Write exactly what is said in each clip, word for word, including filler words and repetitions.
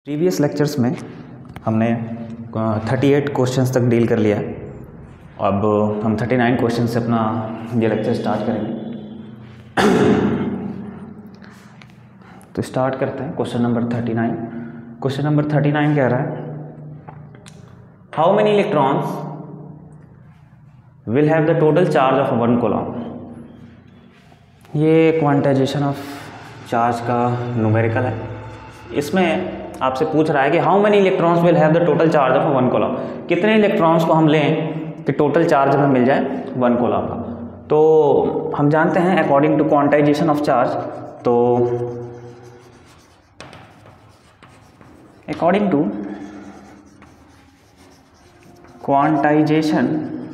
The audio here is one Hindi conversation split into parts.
प्रीवियस लेक्चर्स में हमने अड़तीस क्वेश्चंस तक डील कर लिया है। अब हम उनतालीस क्वेश्चन से अपना ये लेक्चर स्टार्ट करेंगे। तो स्टार्ट करते हैं क्वेश्चन नंबर उनतालीस। क्वेश्चन नंबर उनतालीस कह रहा है, how many electrons will have the total charge of one coulomb. ये क्वांटाइजेशन ऑफ चार्ज का न्यूमेरिकल है। इसमें आपसे पूछ रहा है कि how many electrons will have the total charge of one coulomb, कितने इलेक्ट्रॉन्स को हम लें कि टोटल चार्ज हमें मिल जाए वन कूलम का। तो हम जानते हैं according to quantization of charge, तो according to quantization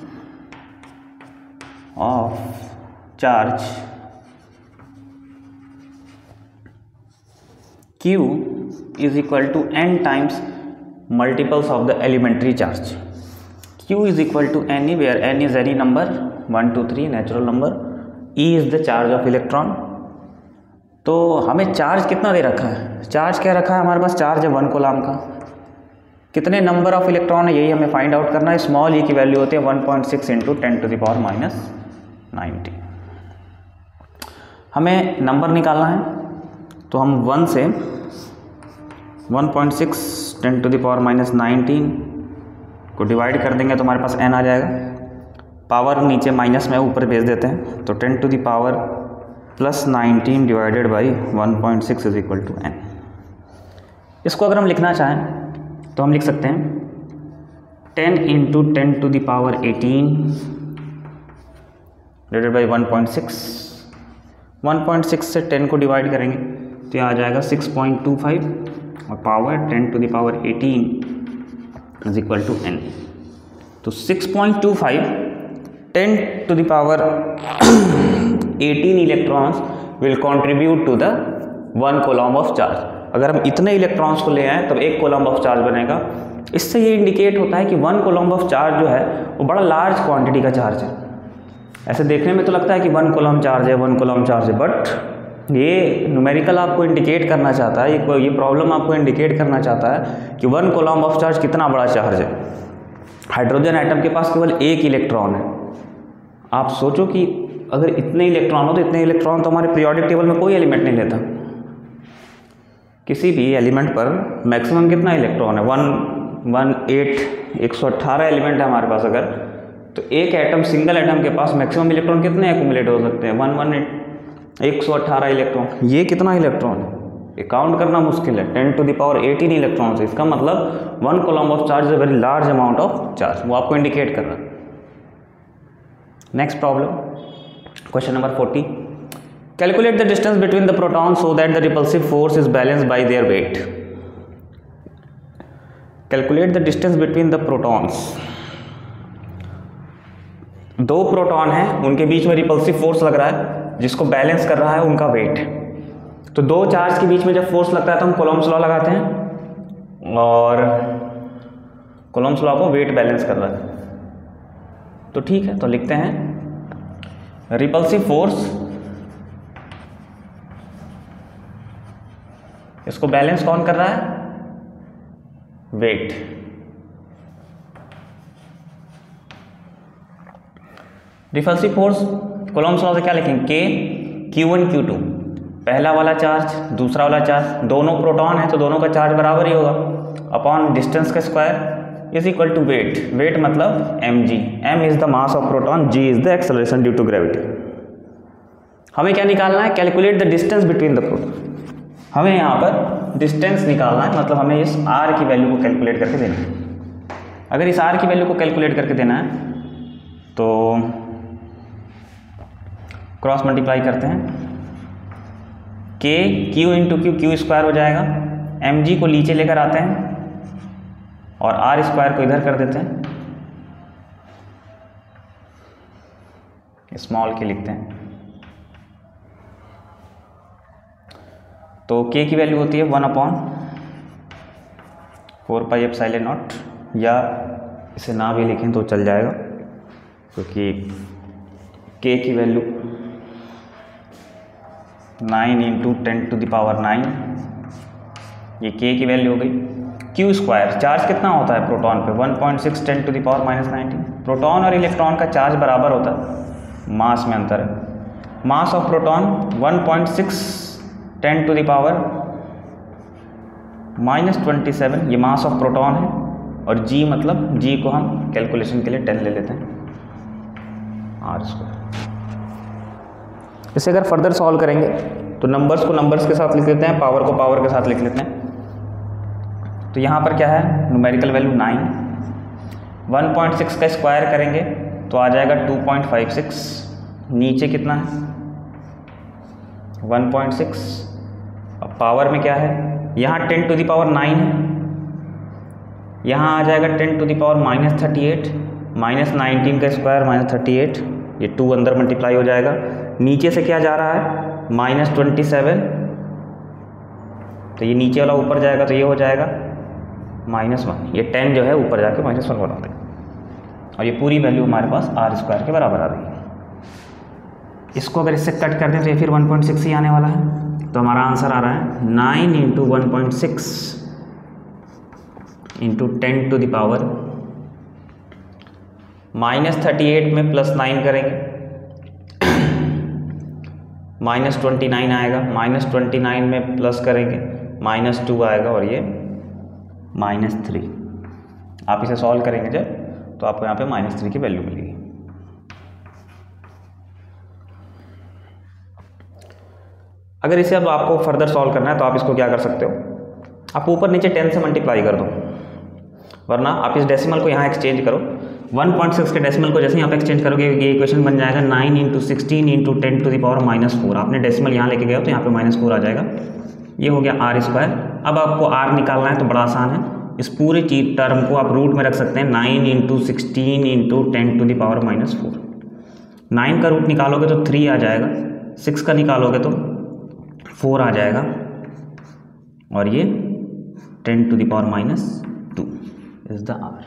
of charge Q is equal to n times multiples of the elementary charge. Q is equal to any where n is any number one two three natural number, E is the charge of electron. तो हमें चार्ज कितना दे रखा है, चार्ज क्या रखा है हमारे पास, चार्ज है वन कूलम का। कितने नंबर ऑफ इलेक्ट्रॉन है यही हमें फाइंड आउट करना है। स्मॉल ई की वैल्यू होती है one point six into ten to the power minus ninety. हमें नंबर निकालना है तो हम वन से one point six ten to the power minus nineteen को डिवाइड कर देंगे तो हमारे पास n आ जाएगा। पावर नीचे माइनस में ऊपर भेज देते हैं, तो ten to the power plus nineteen divided by one point six is equal to n। इसको अगर हम लिखना चाहें तो हम लिख सकते हैं ten into ten to the power eighteen divided by one point six. One point six से टेन को डिवाइड करेंगे तो यह आ जाएगा सिक्स पॉइंट टू फाइव और power ten to the power eighteen is equal to n। तो six point two five ten to the power eighteen electrons will contribute to the one coulomb of charge. अगर हम इतने इलेक्ट्रॉन्स को ले आए तब एक कूलम ऑफ चार्ज बनेगा। इससे ये इंडिकेट होता है कि वन कूलम ऑफ चार्ज जो है वो बड़ा लार्ज क्वांटिटी का चार्ज है। ऐसे देखने में तो लगता है कि वन कूलम चार्ज है वन कूलम चार्ज है, बट ये न्यूमेरिकल आपको इंडिकेट करना चाहता है, ये ये प्रॉब्लम आपको इंडिकेट करना चाहता है कि वन कूलम ऑफ चार्ज कितना बड़ा चार्ज है। हाइड्रोजन एटम के पास केवल एक इलेक्ट्रॉन है। आप सोचो कि अगर इतने इलेक्ट्रॉन हो तो इतने इलेक्ट्रॉन तो हमारे पीरियोडिक टेबल में कोई एलिमेंट नहीं लेता। किसी भी एलिमेंट पर मैक्सिमम कितना इलेक्ट्रॉन है, वन वन एट एक सौ अट्ठारह एलिमेंट है हमारे पास। अगर तो एक एटम सिंगल एटम के पास मैक्सिमम इलेक्ट्रॉन कितने एक्यूमुलेट हो सकते हैं, वन वन एट एक सौ अट्ठारह इलेक्ट्रॉन। ये कितना इलेक्ट्रॉन है ये काउंट करना मुश्किल है। Ten to the power eighteen electron से, इसका मतलब one coulomb of charge is a very large amount of charge, वो आपको इंडिकेट कर रहा है। Next problem, question number forty, calculate the distance between the proton so that the repulsive force is balanced by their weight. Calculate the distance between the protons. दो प्रोटॉन हैं, उनके बीच में रिपल्सिव फोर्स लग रहा है, जिसको बैलेंस कर रहा है उनका वेट। तो दो चार्ज के बीच में जब फोर्स लगता है तो हम कूलम्ब्स लॉ लगाते हैं और कूलम्ब्स लॉ को वेट बैलेंस कर रहा है। तो ठीक है, तो लिखते हैं रिपल्सिव फोर्स, इसको बैलेंस कौन कर रहा है, weight. Repulsive force coulomb's law से क्या लिखेंगे, के क्यू वन क्यू टू, पहला वाला चार्ज दूसरा वाला चार्ज, दोनों प्रोटॉन है तो दोनों का चार्ज बराबर ही होगा, अपॉन डिस्टेंस का square is equal to weight. Weight मतलब m g, m is the mass of proton, g is the acceleration due to gravity. हमें क्या निकालना है, calculate the distance between the proton. हमें यहाँ पर डिस्टेंस निकालना है, मतलब हमें इस आर की वैल्यू को कैलकुलेट करके देना है। अगर इस आर की वैल्यू को कैलकुलेट करके देना है तो क्रॉस मल्टीप्लाई करते हैं, k q into q, q square हो जाएगा, एम जी को नीचे लेकर आते हैं और आर स्क्वायर को इधर कर देते हैं, स्मॉल के लिखते हैं। तो के की वैल्यू होती है one upon four pi epsilon naught, या इसे ना भी लिखें तो चल जाएगा क्योंकि के की value nine into ten to the power nine ये के की वैल्यू हो गई। क्यू स्क्वायर, चार्ज कितना होता है प्रोटॉन पे, one point six ten to the power minus nineteen. Proton और इलेक्ट्रॉन का चार्ज बराबर होता है, मास में अंतर है। Mass of proton one point six ten to the power minus twenty seven, ये मास ऑफ प्रोटॉन है। और जी मतलब जी को हम कैलकुलेशन के लिए टेन ले लेते हैं, आर स्क्वायर। इसे अगर फर्दर सॉल्व करेंगे तो नंबर्स को नंबर्स के साथ लिख लेते हैं, पावर को पावर के साथ लिख लेते हैं। तो यहाँ पर क्या है, numerical value nine, one point six का स्क्वायर करेंगे तो आ जाएगा टू पॉइंट फाइव सिक्स। नीचे कितना है, वन पॉइंट सिक्स। अब पावर में क्या है, यहाँ ten to the power nine है, यहाँ आ जाएगा ten to the power minus thirty eight, minus nineteen का स्क्वायर माइनस थर्टी एट, ये टू अंदर मल्टीप्लाई हो जाएगा। नीचे से क्या जा रहा है, माइनस ट्वेंटी सेवन, तो ये नीचे वाला ऊपर जाएगा तो ये हो जाएगा माइनस वन। ये टेन जो है ऊपर जाके माइनस वन बना देगा और ये पूरी वैल्यू हमारे पास आर स्क्वायर के बराबर आ रही है। इसको अगर इससे कट कर दें तो ये फिर वन पॉइंट सिक्स ही आने वाला है। तो हमारा आंसर आ रहा है nine into one point six into ten to the power minus thirty eight में प्लस नाइन करेंगे माइनस ट्वेंटी नाइन आएगा, माइनस ट्वेंटी नाइन में प्लस करेंगे माइनस टू आएगा और ये माइनस थ्री। आप इसे सॉल्व करेंगे जब तो आपको यहाँ पे माइनस थ्री की वैल्यू मिलेगी। अगर इसे अब आपको फर्दर सॉल्व करना है तो आप इसको क्या कर सकते हो, आप ऊपर नीचे टेन से मल्टीप्लाई कर दो, वरना आप इस डेसिमल को यहाँ एक्सचेंज करो। वन पॉइंट सिक्स के डेसिमल को जैसे ही आप एक्सचेंज करोगे ये इक्वेशन बन जाएगा nine into sixteen into ten to the power minus four. आपने डेसिमल यहाँ लेके गए हो तो यहाँ पे माइनस फोर आ जाएगा। ये हो गया आर स्क्वायर। अब आपको आर निकालना है तो बड़ा आसान है, इस पूरी चीज टर्म को आप रूट में रख सकते हैं, nine into sixteen into ten to the power minus four. Nine का रूट निकालोगे तो थ्री आ जाएगा, सिक्स का निकालोगे तो फोर आ जाएगा और ये ten to the power minus two is the r.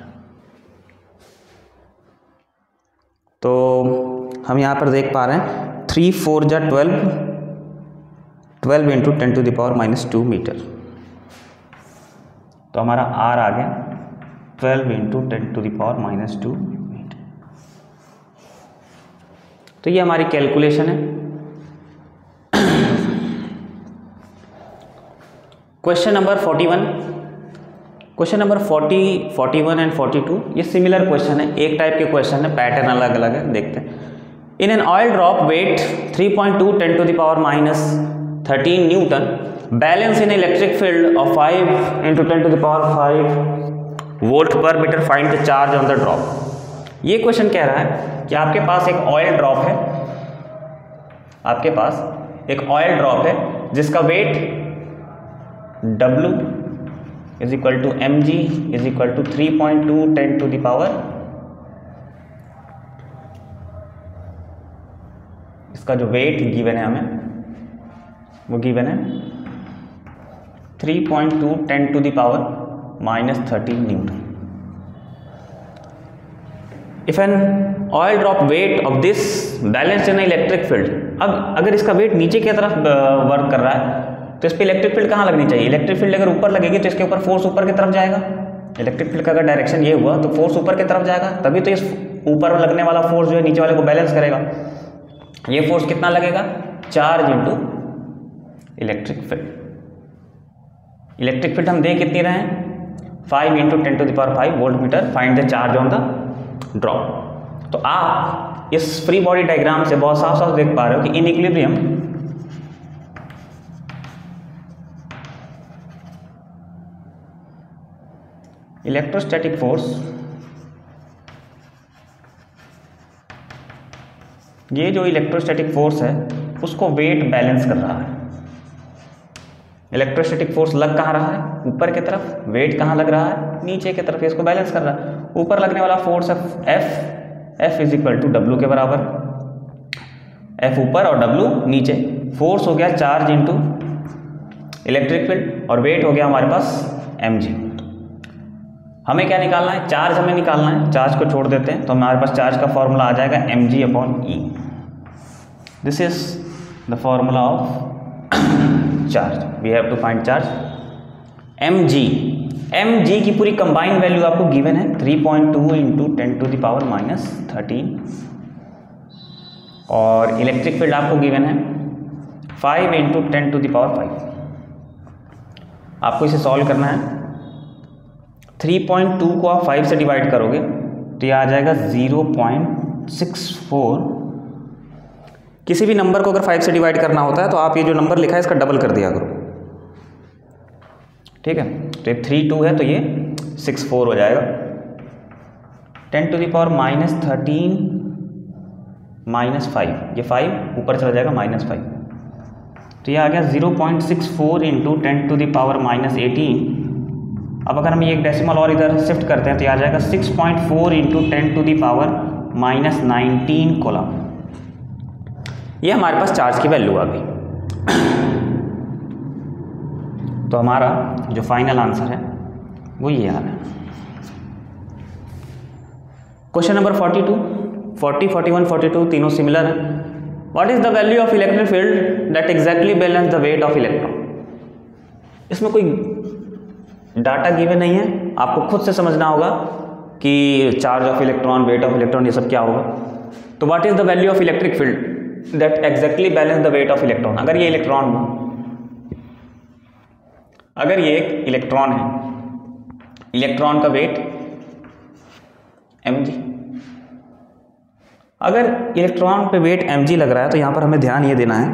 तो हम यहाँ पर देख पा रहे हैं थ्री फोर जा twelve, twelve into ten to the power minus two metre. तो हमारा आर आ गया twelve into ten to the power minus two metre. तो ये हमारी कैलकुलेशन है। Question number forty one, question number forty, forty one and forty two ये सिमिलर क्वेश्चन है, एक टाइप के क्वेश्चन है, पैटर्न अलग अलग है। देखते हैं। In an oil drop weight three point two ten to the power minus thirteen newton, balance in electric field of five into ten to the power five volt per metre, find the charge on the drop. ये क्वेश्चन कह रहा है कि आपके पास एक ऑयल ड्रॉप है, आपके पास एक ऑयल ड्रॉप है जिसका weight W is equal to m g is equal to three point two ten to the power, इसका जो वेट गिवन है हमें वो गिवन है three point two ten to the power minus thirteen newton. If an oil drop weight of this balance in electric field, अब अगर इसका वेट नीचे की तरफ वर्क कर रहा है तो इस पर इलेक्ट्रिक फील्ड कहाँ लगनी चाहिए, इलेक्ट्रिक फील्ड अगर ऊपर लगेगी तो इसके ऊपर फोर्स ऊपर की तरफ जाएगा। इलेक्ट्रिक फील्ड का अगर डायरेक्शन ये हुआ तो फोर्स ऊपर की तरफ जाएगा, तभी तो इस ऊपर लगने वाला फोर्स जो है नीचे वाले को बैलेंस करेगा। ये फोर्स कितना लगेगा, charge into electric field. Electric field हम दे कितनी रहे हैं, five into ten to the power five volt metre, find the charge on the drop. तो आप इस फ्री बॉडी डायग्राम से बहुत साफ साफ देख पा रहे हो कि इन इक्विलिब्रियम इलेक्ट्रोस्टैटिक फोर्स, ये जो इलेक्ट्रोस्टैटिक फोर्स है उसको वेट बैलेंस कर रहा है। इलेक्ट्रोस्टैटिक फोर्स लग कहाँ रहा है, ऊपर की तरफ, वेट कहाँ लग रहा है, नीचे की तरफ, इसको बैलेंस कर रहा है। ऊपर लगने वाला फोर्स है F, F is equal to W के बराबर, एफ ऊपर और डब्ल्यू नीचे। फोर्स हो गया चार्ज इंटू इलेक्ट्रिक फील्ड और वेट हो गया हमारे पास एम जी। हमें क्या निकालना है, चार्ज हमें निकालना है, चार्ज को छोड़ देते हैं तो हमारे पास चार्ज का फॉर्मूला आ जाएगा m g upon E. This is the formula of charge, we have to find charge. M g m g की पूरी कंबाइंड वैल्यू आपको गिवन है three point two into ten to the power minus thirteen, और इलेक्ट्रिक फील्ड आपको गिवन है five into ten to the power five. आपको इसे सॉल्व करना है। थ्री पॉइंट टू को आप फाइव से डिवाइड करोगे तो ये आ जाएगा ज़ीरो पॉइंट सिक्स फोर। किसी भी नंबर को अगर फाइव से डिवाइड करना होता है तो आप ये जो नंबर लिखा है इसका डबल कर दिया करो, ठीक है। तो ये थ्री टू है तो ये सिक्स फोर हो जाएगा। Ten to the power minus thirteen minus five, ये फाइव ऊपर चला जाएगा माइनस फाइव, तो ये आ गया zero point six four into ten to the power minus eighteen. अब अगर हम ये एक डेसिमल और इधर शिफ्ट करते हैं तो ये आ जाएगा six point four into ten to the power minus nineteen coulomb. ये हमारे पास चार्ज की वैल्यू आ गई। तो हमारा जो फाइनल आंसर है वो ये आ रहा है। Question number forty two, forty, forty one, forty two तीनों सिमिलर है। What is the value of electric field that exactly balance the weight of electron. इसमें कोई डाटा गिवन नहीं है, आपको खुद से समझना होगा कि charge of electron, weight of electron, ये सब क्या होगा। तो what is the value of electric field that exactly balance the weight of electron. अगर ये इलेक्ट्रॉन हो, अगर ये एक इलेक्ट्रॉन है, इलेक्ट्रॉन का वेट एम जी, अगर इलेक्ट्रॉन पे वेट एम जी लग रहा है तो यहाँ पर हमें ध्यान ये देना है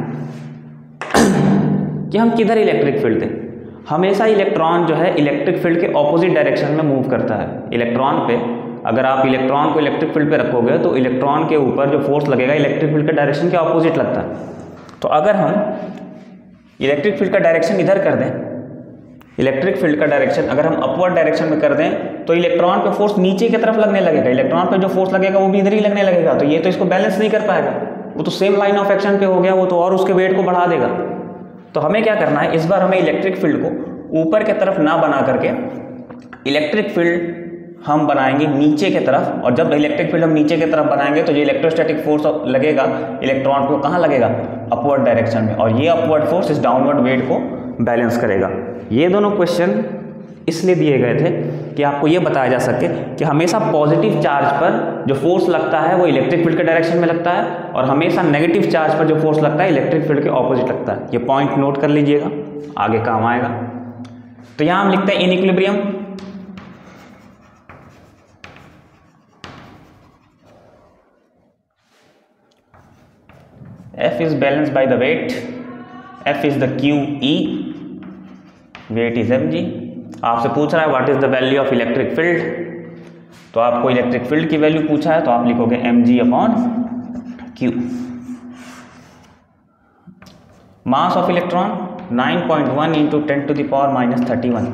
कि हम किधर इलेक्ट्रिक फील्ड थे। हमेशा इलेक्ट्रॉन जो है इलेक्ट्रिक फील्ड के ऑपोजिट डायरेक्शन में मूव करता है। इलेक्ट्रॉन पे अगर आप इलेक्ट्रॉन को इलेक्ट्रिक फील्ड पे रखोगे तो इलेक्ट्रॉन के ऊपर जो फोर्स लगेगा इलेक्ट्रिक फील्ड के डायरेक्शन के ऑपोजिट लगता है। तो अगर हम इलेक्ट्रिक फील्ड का डायरेक्शन इधर कर दें, इलेक्ट्रिक फील्ड का डायरेक्शन अगर हम अपवर्ड डायरेक्शन में कर दें तो इलेक्ट्रॉन पे फोर्स नीचे की तरफ लगने लगेगा, इलेक्ट्रॉन पे जो फोर्स लगेगा वो भी इधर ही लगने लगेगा। तो ये तो इसको बैलेंस नहीं कर पाएगा, वो तो सेम लाइन ऑफ एक्शन पे हो गया, वो तो और उसके वेट को बढ़ा देगा। तो हमें क्या करना है, इस बार हमें इलेक्ट्रिक फील्ड को ऊपर की तरफ ना बना करके इलेक्ट्रिक फील्ड हम बनाएंगे नीचे की तरफ, और जब इलेक्ट्रिक फील्ड हम नीचे की तरफ बनाएंगे तो जो इलेक्ट्रोस्टैटिक फोर्स लगेगा इलेक्ट्रॉन को कहाँ लगेगा, अपवर्ड डायरेक्शन में, और ये अपवर्ड फोर्स इस डाउनवर्ड वेट को बैलेंस करेगा। ये दोनों क्वेश्चन इसलिए दिए गए थे कि आपको ये बताया जा सके कि हमेशा पॉजिटिव चार्ज पर जो फोर्स लगता है वो इलेक्ट्रिक फील्ड के डायरेक्शन में लगता है, और हमेशा नेगेटिव चार्ज पर जो फोर्स लगता है इलेक्ट्रिक फील्ड के ऑपोजिट लगता है। ये पॉइंट नोट कर लीजिएगा, आगे काम आएगा। तो यहाँ हम लिखते हैं in equilibrium, F is balanced by the weight, F is the Q E, weight is mg। आपसे पूछ रहा है what is the value of electric field, तो आपको इलेक्ट्रिक फील्ड की वैल्यू पूछा है तो आप लिखोगे mg upon q। Mass of electron nine point one into ten to the power minus thirty one.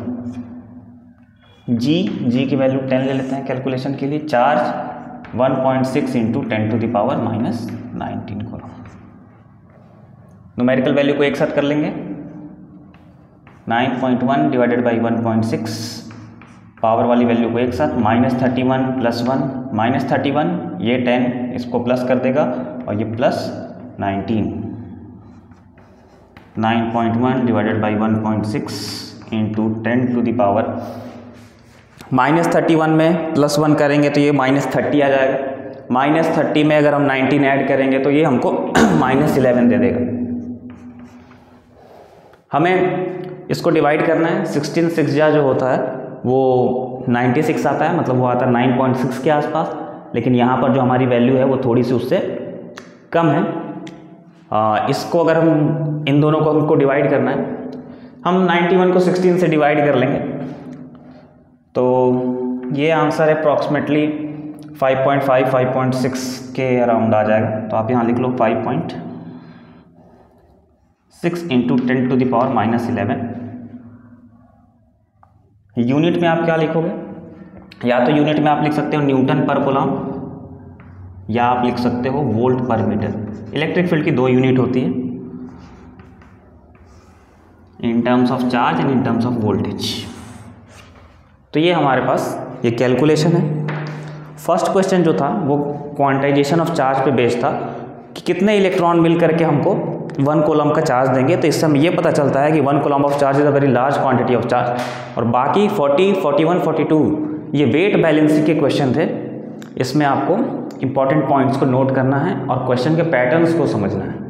G g की वैल्यू टेन ले लेते हैं कैलकुलेशन के लिए। Charge one point six into ten to the power minus nineteen को न्यूमेरिकल वैल्यू को एक साथ कर लेंगे। Nine point one divided by one point six, power वाली वैल्यू को एक साथ, minus thirty one plus one, minus thirty one, ये टेन इसको प्लस कर देगा और ये plus nineteen. Nine point one divided by one point six into ten to the power minus thirty one में प्लस वन करेंगे तो ये माइनस थर्टी आ जाएगा। माइनस थर्टी में अगर हम नाइनटीन ऐड करेंगे तो ये हमको माइनस इलेवन दे देगा। हमें इसको डिवाइड करना है। सिक्सटीन सिक्स जा जो होता है वो नाइन्टी सिक्स आता है, मतलब वो आता है नाइन पॉइंट सिक्स के आसपास, लेकिन यहाँ पर जो हमारी वैल्यू है वो थोड़ी सी उससे कम है। आ, इसको अगर हम इन दोनों को हमको डिवाइड करना है, हम नाइन्टी वन को सिक्सटीन से डिवाइड कर लेंगे तो ये आंसर है approximately five point five, five point six के अराउंड आ जाएगा। तो आप यहाँ लिख लो five point six into ten to the power minus eleven. Unit में आप क्या लिखोगे, या तो यूनिट में आप लिख सकते हो न्यूटन पर कूलम, या आप लिख सकते हो volt per metre. Electric field की दो यूनिट होती है, in terms of charge and in terms of voltage. तो ये हमारे पास ये कैलकुलेशन है। फर्स्ट क्वेश्चन जो था वो क्वांटाइजेशन ऑफ चार्ज पे बेस्ड था कि कितने इलेक्ट्रॉन मिल करके हमको वन कोलम का चार्ज देंगे तो इससे हमें ये पता चलता है कि one coulomb of charge is a very large quantity of charge. और बाकी forty, forty one, forty two ये वेट बैलेंसिंग के क्वेश्चन थे। इसमें आपको इंपॉर्टेंट पॉइंट्स को नोट करना है और क्वेश्चन के पैटर्न्स को समझना है।